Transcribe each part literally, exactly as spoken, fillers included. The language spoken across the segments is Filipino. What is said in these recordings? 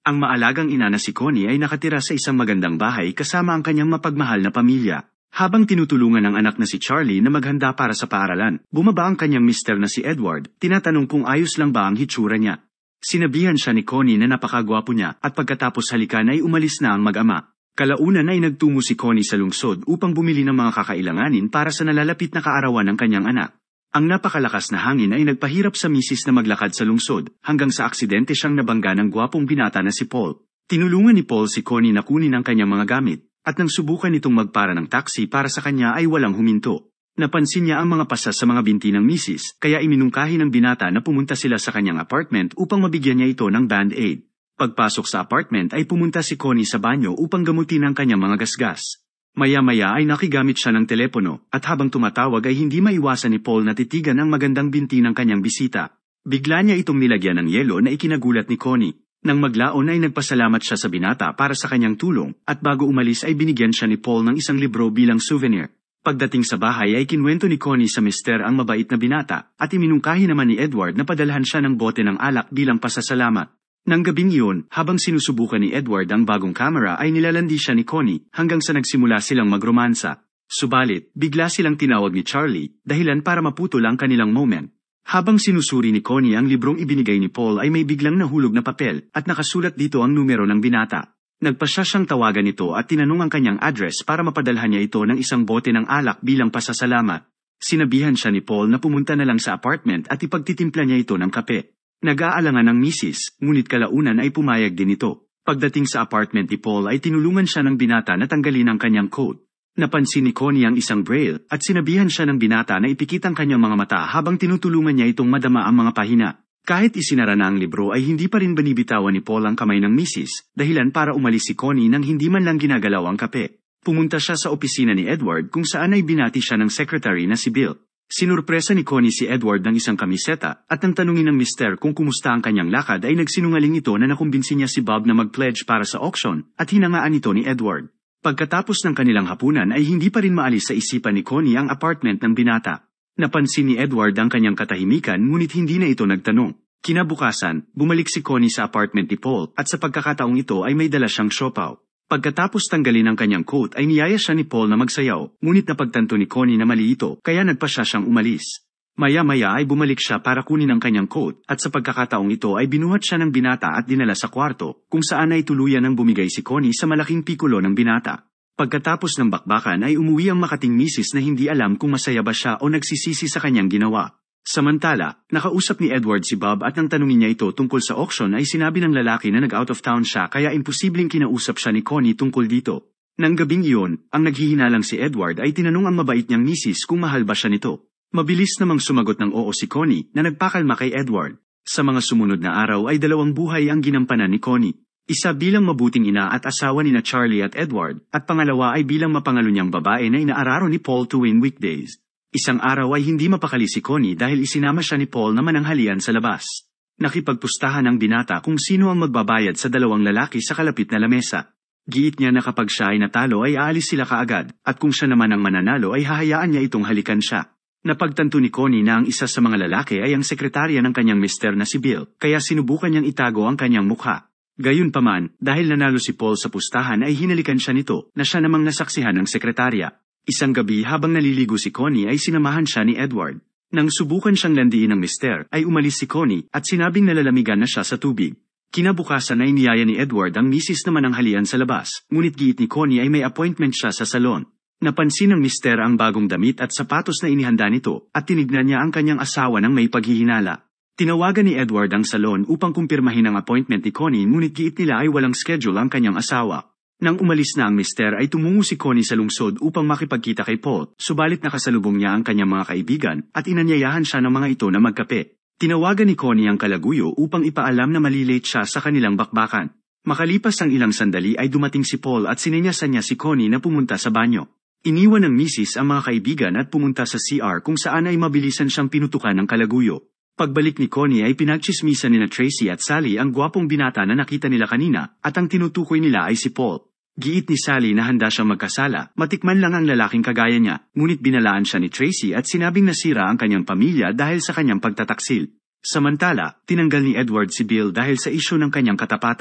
Ang maalagang ina na si Connie ay nakatira sa isang magandang bahay kasama ang kanyang mapagmahal na pamilya. Habang tinutulungan ng anak na si Charlie na maghanda para sa paaralan, bumaba ang kanyang mister na si Edward, tinatanong kung ayos lang ba ang hitsura niya. Sinabihan siya ni Connie na napakagwapo niya at pagkatapos halikan ay umalis na ang mag-ama. Kalaunan ay nagtungo si Connie sa lungsod upang bumili ng mga kakailanganin para sa nalalapit na kaarawan ng kanyang anak. Ang napakalakas na hangin ay nagpahirap sa misis na maglakad sa lungsod hanggang sa aksidente siyang nabangga ng gwapong binata na si Paul. Tinulungan ni Paul si Connie na kunin ang kanyang mga gamit. At nang subukan nitong magpara ng taxi para sa kanya ay walang huminto. Napansin niya ang mga pasas sa mga binti ng misis, kaya iminungkahi ng binata na pumunta sila sa kanyang apartment upang mabigyan niya ito ng band-aid. Pagpasok sa apartment ay pumunta si Connie sa banyo upang gamutin ang kanyang mga gasgas. Maya-maya ay nakigamit siya ng telepono, at habang tumatawag ay hindi maiwasan ni Paul na titigan ang magandang binti ng kanyang bisita. Bigla niya itong nilagyan ng yelo na ikinagulat ni Connie. Nang maglaon ay nagpasalamat siya sa binata para sa kanyang tulong, at bago umalis ay binigyan siya ni Paul ng isang libro bilang souvenir. Pagdating sa bahay ay kinwento ni Connie sa mister ang mabait na binata, at iminungkahi naman ni Edward na padalhan siya ng bote ng alak bilang pasasalamat. Nang gabing iyon, habang sinusubukan ni Edward ang bagong kamera ay nilalandi siya ni Connie hanggang sa nagsimula silang magromansa. Subalit, bigla silang tinawag ni Charlie, dahilan para maputol ang kanilang moment. Habang sinusuri ni Connie ang librong ibinigay ni Paul ay may biglang nahulog na papel at nakasulat dito ang numero ng binata. Nagpasya siyang tawagan ito at tinanong ang kanyang address para mapadalhan niya ito ng isang bote ng alak bilang pasasalamat. Sinabihan siya ni Paul na pumunta na lang sa apartment at ipagtitimpla niya ito ng kape. Nag-aalangan ang misis, ngunit kalaunan ay pumayag din ito. Pagdating sa apartment ni Paul ay tinulungan siya ng binata na tanggalin ang kanyang coat. Napansin ni Connie ang isang braille at sinabihan siya ng binata na ipikit ang kanyang mga mata habang tinutulungan niya itong madama ang mga pahina. Kahit isinara na ang libro ay hindi pa rin binibitawan ni Paul ang kamay ng misis, dahilan para umalis si Connie nang hindi man lang ginagalaw ang kape. Pumunta siya sa opisina ni Edward kung saan ay binati siya ng secretary na si Bill. Sinurpresa ni Connie si Edward ng isang kamiseta at nang tanungin ng mister kung kumusta ang kanyang lakad ay nagsinungaling ito na nakumbinsi niya si Bob na mag-pledge para sa auction at hinangaan ito ni Edward. Pagkatapos ng kanilang hapunan ay hindi pa rin maalis sa isipan ni Connie ang apartment ng binata. Napansin ni Edward ang kanyang katahimikan ngunit hindi na ito nagtanong. Kinabukasan, bumalik si Connie sa apartment ni Paul at sa pagkakataong ito ay may dala siyang siopaw. Pagkatapos tanggalin ang kanyang coat ay niyaya siya ni Paul na magsayaw, ngunit napagtanto ni Connie na mali ito kaya nagpasya siyang umalis. Maya-maya ay bumalik siya para kunin ang kanyang coat at sa pagkakataong ito ay binuhat siya ng binata at dinala sa kwarto kung saan ay tuluyan ng bumigay si Connie sa malaking pikulo ng binata. Pagkatapos ng bakbakan ay umuwi ang makating misis na hindi alam kung masaya ba siya o nagsisisi sa kanyang ginawa. Samantala, nakausap ni Edward si Bob at nang tanungin niya ito tungkol sa auction ay sinabi ng lalaki na nag-out of town siya kaya imposibleng kinausap siya ni Connie tungkol dito. Nang gabing iyon, ang naghihinalang si Edward ay tinanong ang mabait niyang misis kung mahal ba siya nito. Mabilis namang sumagot ng oo si Connie na nagpakalma kay Edward. Sa mga sumunod na araw ay dalawang buhay ang ginampanan ni Connie. Isa bilang mabuting ina at asawa ni na Charlie at Edward, at pangalawa ay bilang mapangalunyang babae na inaararo ni Paul tuwing weekdays. Isang araw ay hindi mapakali si Connie dahil isinama siya ni Paul na mananghalian sa labas. Nakipagpustahan ang binata kung sino ang magbabayad sa dalawang lalaki sa kalapit na lamesa. Giit niya na kapag siya ay natalo ay aalis sila kaagad, at kung siya naman ang mananalo ay hahayaan niya itong halikan siya. Napagtanto ni Connie na ang isa sa mga lalaki ay ang sekretarya ng kanyang mister na si Bill, kaya sinubukan niyang itago ang kanyang mukha. Gayunpaman, dahil nanalo si Paul sa pustahan ay hinalikan siya nito na siya namang nasaksihan ng sekretarya. Isang gabi habang naliligo si Connie ay sinamahan siya ni Edward. Nang subukan siyang landiin ng mister ay umalis si Connie at sinabing nalalamigan na siya sa tubig. Kinabukasan ay niyaya ni Edward ang misis na mananghalian sa labas, ngunit giit ni Connie ay may appointment siya sa salon. Napansin ng mister ang bagong damit at sapatos na inihanda nito at tinignan niya ang kanyang asawa ng may paghihinala. Tinawagan ni Edward ang salon upang kumpirmahin ang appointment ni Connie ngunit giit nila ay walang schedule ang kanyang asawa. Nang umalis na ang mister ay tumungo si Connie sa lungsod upang makipagkita kay Paul, subalit nakasalubong niya ang kanyang mga kaibigan at inanyayahan siya ng mga ito na magkape. Tinawagan ni Connie ang kalaguyo upang ipaalam na malilate siya sa kanilang bakbakan. Makalipas ang ilang sandali ay dumating si Paul at sinenyasan niya si Connie na pumunta sa banyo. Iniwan ng misis ang mga kaibigan at pumunta sa C R kung saan ay mabilisan siyang pinutukan ng kalaguyo. Pagbalik ni Connie ay pinagchismisan ni na Tracy at Sally ang gwapong binata na nakita nila kanina at ang tinutukoy nila ay si Paul. Giit ni Sally na handa siyang magkasala, matikman lang ang lalaking kagaya niya, ngunit binalaan siya ni Tracy at sinabing nasira ang kanyang pamilya dahil sa kanyang pagtataksil. Samantala, tinanggal ni Edward si Bill dahil sa isyu ng kanyang katapatan.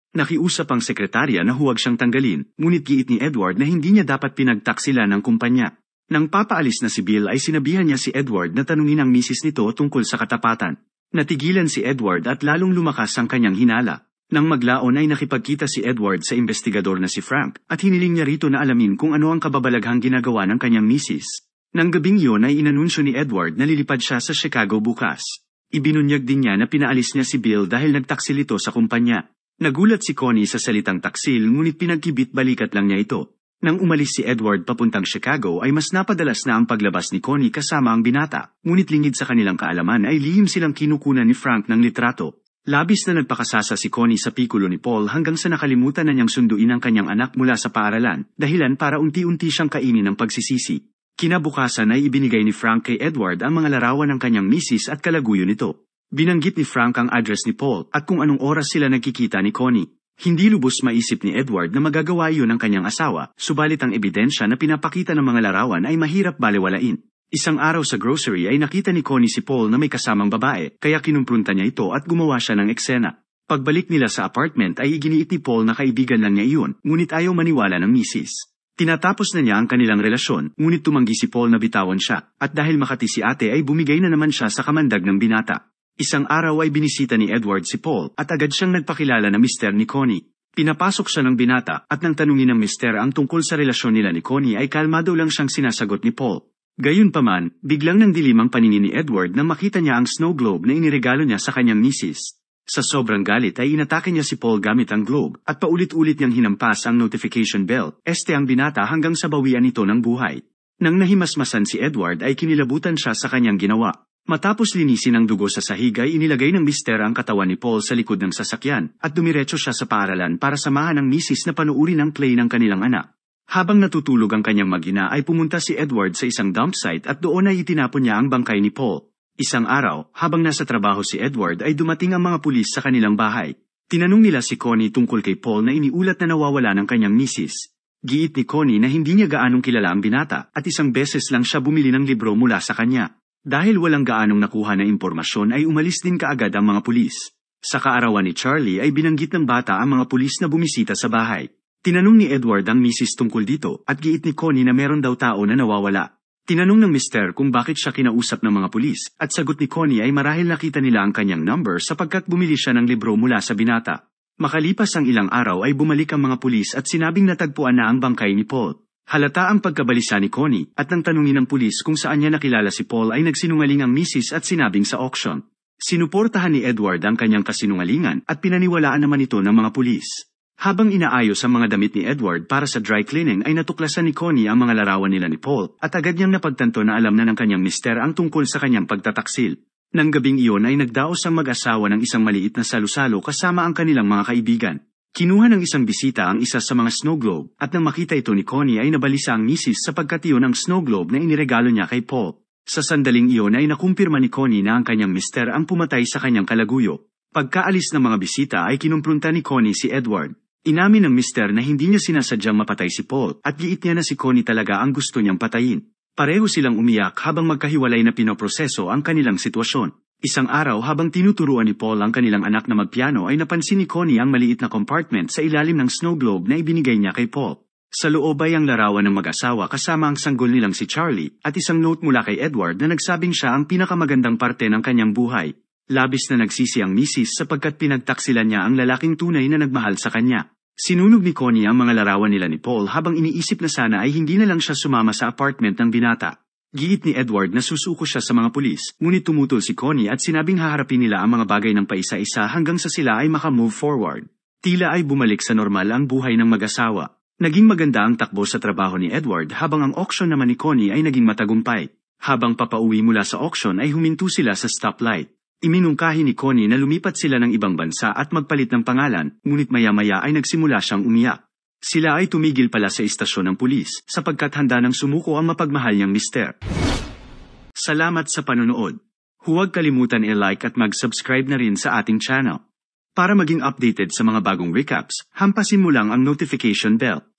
Nakiusap ang sekretarya na huwag siyang tanggalin, ngunit giit ni Edward na hindi niya dapat pinagtaksilan ng kumpanya. Nang papaalis na si Bill ay sinabihan niya si Edward na tanungin ang misis nito tungkol sa katapatan. Natigilan si Edward at lalong lumakas ang kanyang hinala. Nang maglaon ay nakipagkita si Edward sa investigador na si Frank at hiniling niya rito na alamin kung ano ang kababalaghang ginagawa ng kanyang misis. Nang gabing iyon ay inanunsyo ni Edward na lilipad siya sa Chicago bukas. Ibinunyag din niya na pinaalis niya si Bill dahil nagtaksil ito sa kumpanya. Nagulat si Connie sa salitang taksil ngunit pinagkibit balikat lang niya ito. Nang umalis si Edward papuntang Chicago ay mas napadalas na ang paglabas ni Connie kasama ang binata, ngunit lingid sa kanilang kaalaman ay lihim silang kinukunan ni Frank ng litrato. Labis na nagpakasasa si Connie sa pikulo ni Paul hanggang sa nakalimutan na niyang sunduin ang kanyang anak mula sa paaralan, dahilan para unti-unti siyang kainin ng pagsisisi. Kinabukasan ay ibinigay ni Frank kay Edward ang mga larawan ng kanyang misis at kalaguyo nito. Binanggit ni Frank ang address ni Paul at kung anong oras sila nagkikita ni Connie. Hindi lubos maisip ni Edward na magagawa iyon ng kanyang asawa, subalit ang ebidensya na pinapakita ng mga larawan ay mahirap balewalain. Isang araw sa grocery ay nakita ni Connie si Paul na may kasamang babae, kaya kinumprunta niya ito at gumawa siya ng eksena. Pagbalik nila sa apartment ay iginiit ni Paul na kaibigan lang niya iyon, ngunit ayaw maniwala ng misis. Tinatapos na niya ang kanilang relasyon, ngunit tumanggi si Paul na bitawan siya, at dahil makati si ate ay bumigay na naman siya sa kamandag ng binata. Isang araw ay binisita ni Edward si Paul at agad siyang nagpakilala na mister ni Connie. Pinapasok siya ng binata at nang tanungin ng mister ang tungkol sa relasyon nila ni Connie ay kalmado lang siyang sinasagot ni Paul. Gayunpaman, biglang nandilim ang paningin ni Edward nang makita niya ang snow globe na iniregalo niya sa kanyang misis. Sa sobrang galit ay inatake niya si Paul gamit ang globe at paulit-ulit niyang hinampas ang notification bell, este ang binata hanggang sa bawian ito ng buhay. Nang nahimasmasan si Edward ay kinilabutan siya sa kanyang ginawa. Matapos linisin ang dugo sa sahig ay inilagay ng mister ang katawan ni Paul sa likod ng sasakyan at dumiretso siya sa paaralan para samahan ang misis na panuuri ng play ng kanilang anak. Habang natutulog ang kanyang mag-ina ay pumunta si Edward sa isang dump site at doon ay itinapon niya ang bangkay ni Paul. Isang araw, habang nasa trabaho si Edward ay dumating ang mga pulis sa kanilang bahay. Tinanong nila si Connie tungkol kay Paul na iniulat na nawawala ng kanyang misis. Giit ni Connie na hindi niya gaanong kilala ang binata at isang beses lang siya bumili ng libro mula sa kanya. Dahil walang gaanong nakuha na impormasyon ay umalis din kaagad ang mga pulis. Sa kaarawan ni Charlie ay binanggit ng bata ang mga pulis na bumisita sa bahay. Tinanong ni Edward ang misis tungkol dito at giit ni Connie na meron daw tao na nawawala. Tinanong ng mister kung bakit siya kinausap ng mga pulis at sagot ni Connie ay marahil nakita nila ang kanyang number sapagkat bumili siya ng libro mula sa binata. Makalipas ang ilang araw ay bumalik ang mga pulis at sinabing natagpuan na ang bangkay ni Paul. Halata ang pagkabalisa ni Connie at nang tanungin ng pulis kung saan niya nakilala si Paul ay nagsinungaling ang misis at sinabing sa auction. Sinuportahan ni Edward ang kanyang kasinungalingan at pinaniwalaan naman ito ng mga pulis. Habang inaayos ang mga damit ni Edward para sa dry cleaning ay natuklasan ni Connie ang mga larawan nila ni Paul at agad niyang napagtanto na alam na ng kanyang mister ang tungkol sa kanyang pagtataksil. Nang gabing iyon ay nagdaos ang mag-asawa ng isang maliit na salusalo kasama ang kanilang mga kaibigan. Kinuha ng isang bisita ang isa sa mga snow globe at nang makita ito ni Connie ay nabalisa ang misis sapagkat iyon ang snow globe na iniregalo niya kay Paul. Sa sandaling iyon ay nakumpirma ni Connie na ang kanyang mister ang pumatay sa kanyang kalaguyo. Pagkaalis ng mga bisita ay kinumprunta ni Connie si Edward. Inamin ng mister na hindi niya sinasadyang mapatay si Paul at giit niya na si Connie talaga ang gusto niyang patayin. Pareho silang umiyak habang magkahiwalay na pinoproseso ang kanilang sitwasyon. Isang araw habang tinuturuan ni Paul ang kanilang anak na magpiano ay napansin ni Connie ang maliit na compartment sa ilalim ng snow globe na ibinigay niya kay Paul. Sa loob ay ang larawan ng mag-asawa kasama ang sanggol nilang si Charlie at isang note mula kay Edward na nagsabing siya ang pinakamagandang parte ng kanyang buhay. Labis na nagsisi ang misis sapagkat pinagtaksilan niya ang lalaking tunay na nagmahal sa kanya. Sinunog ni Connie ang mga larawan nila ni Paul habang iniisip na sana ay hindi na lang siya sumama sa apartment ng binata. Giit ni Edward na susuko siya sa mga pulis, ngunit tumutol si Connie at sinabing haharapin nila ang mga bagay ng paisa-isa hanggang sa sila ay makamove forward. Tila ay bumalik sa normal ang buhay ng mag-asawa. Naging maganda ang takbo sa trabaho ni Edward habang ang auction naman ni Connie ay naging matagumpay. Habang papauwi mula sa auction ay huminto sila sa stoplight. Iminungkahi ni Connie na lumipat sila ng ibang bansa at magpalit ng pangalan, ngunit maya-maya ay nagsimula siyang umiyak. Sila ay tumigil pala sa istasyon ng pulis, sapagkat handa ng sumuko ang mapagmahal niyang mister. Salamat sa panonood. Huwag kalimutan i-like at mag-subscribe na rin sa ating channel. Para maging updated sa mga bagong recaps, hampasin mo lang ang notification bell.